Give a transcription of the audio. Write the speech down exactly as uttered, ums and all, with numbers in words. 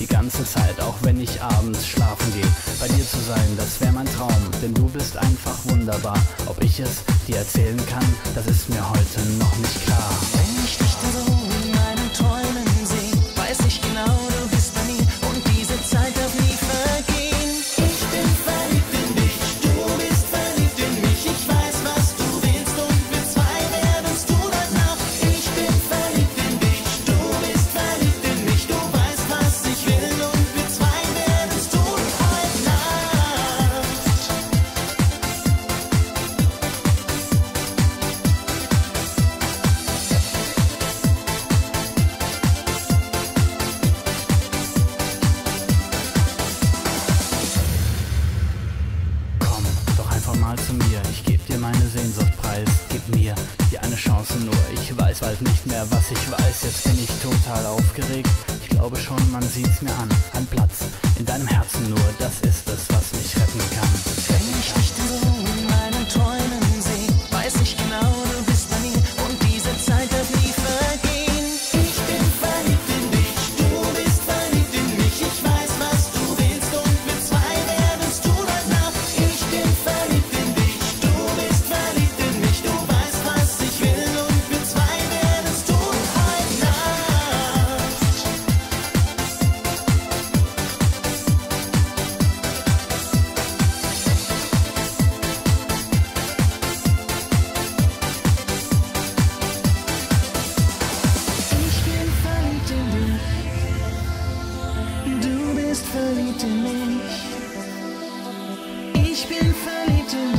die ganze Zeit, auch wenn ich abends schlafen gehe. Bei dir zu sein, das wäre mein Traum, denn du bist einfach wunderbar. Ob ich es dir erzählen kann, das ist mir heute noch nicht klar. Wenn ich dich da so in meinen Träumen sehe, weiß ich genau, du bist bei mir und diese Zeit darf nie vergehen. Ich bin verliebt in dich, du bist verliebt in mich. Ich weiß, was du willst und wir zwei werden's tun heute Nacht. Ich bin verliebt in dich, du bist verliebt in mich. Du weißt, was ich will und wir zwei werden's tun heute Nacht. Komm doch einfach mal zu mir, ich geb dir meine Sehnsucht preis. Gib mir dir eine Chance nur, ich weiß bald nicht mehr, was ich weiß. Jetzt bin ich total aufgeregt, ich glaube schon, man sieht's mir an. Ein Platz in deinem Herzen nur, das ist es, was mich retten kann. Wenn ich dich da so in meinen Träumen sehe, weiß ich genau, du bist bei mir und diese Zeit darf nie vergehen. Ich bin verliebt in dich, du bist verliebt in mich. Ich weiß, was du willst und wir zwei werden's tun heute Nacht. Ich bin verliebt in dich, du bist verliebt in mich. Du weißt, was ich will und wir zwei werden's tun heute Nacht. Ich bin verliebt in dich, du bist verliebt in mich. Ich bin verliebt in